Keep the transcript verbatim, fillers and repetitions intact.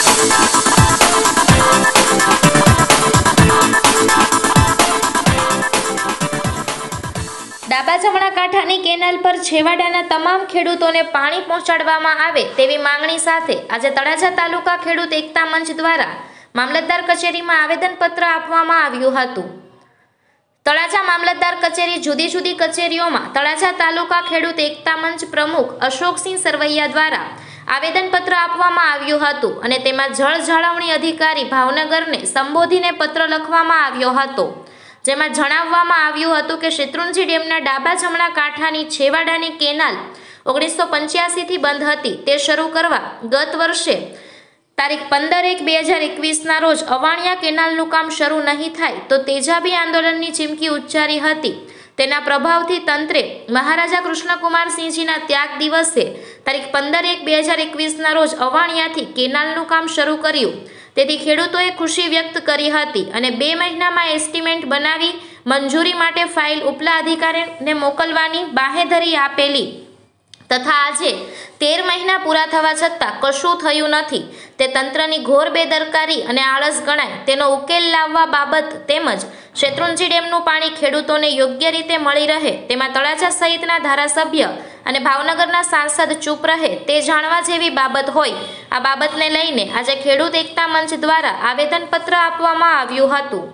ડાબા જમણા કાંઠાની કેનાલ પર છેવાડાના તમામ ખેડૂતોને પાણી પહોંચાડવામાં આવે તેવી માંગણી સાથે આજે તળાજા તાલુકા ખેડૂત એકતા મંચ દ્વારા મામલતદાર કચેરીમાં આવેદનપત્ર આપવામાં આવ્યું હતું। તળાજા મામલતદાર કચેરી જુદી જુદી કચેરીઓમાં તળાજા તાલુકા ખેડૂત એકતા મંચ પ્રમુખ અશોકસિંહ સરવૈયા દ્વારા આવેદનપત્ર આપવામાં આવ્યું હતું અને તેમાં જળ જાળવણી અધિકારી ભાવનગરને સંબોધીને પત્ર લખવામાં આવ્યો હતો, જેમાં જણાવવામાં આવ્યું હતું કે શેત્રુંજી ડેમના ડાબા જમણા કાંઠાની છેવાડાની કેનાલ ઓગણીસો પંચ્યાસી થી બંધ હતી તે શરૂ કરવા ગત વર્ષે તારીખ પંદર એક બે હજાર એકવીસના રોજ અવાણિયા કેનાલનું કામ શરૂ નહીં થાય તો તેજાબી આંદોલનની ચીમકી ઉચ્ચારી હતી। તેના પ્રભાવથી તંત્રે મહારાજા કૃષ્ણકુમારસિંહજીના ત્યાગ દિવસે તારીખ પંદર એક બે હજાર એકવીસના રોજ અવાણિયાથી કેનાલનું કામ શરૂ કર્યું। તેથી ખેડૂતોએ ખુશી વ્યક્ત કરી હતી અને બે મહિનામાં એસ્ટિમેટ બનાવી મંજૂરી માટે ફાઇલ ઉપલા અધિકારીને મોકલવાની બાહેધરી આપેલી તથા આજે તેર મહિના પૂરા થવા છતાં કશું થયું નથી તે તંત્રની ઘોર બેદરકારી અને આળસ ગણાય। તેનો ઉકેલ લાવવા બાબત તેમજ શેત્રુંજી ડેમનું પાણી ખેડૂતોને યોગ્ય રીતે મળી રહે તેમાં તળાજા સહિતના ધારાસભ્ય અને ભાવનગરના સાંસદ ચૂપ રહે તે જાણવા જેવી બાબત હોય। આ બાબતને લઈને આજે ખેડૂત એકતા મંચ દ્વારા આવેદનપત્ર આપવામાં આવ્યું હતું।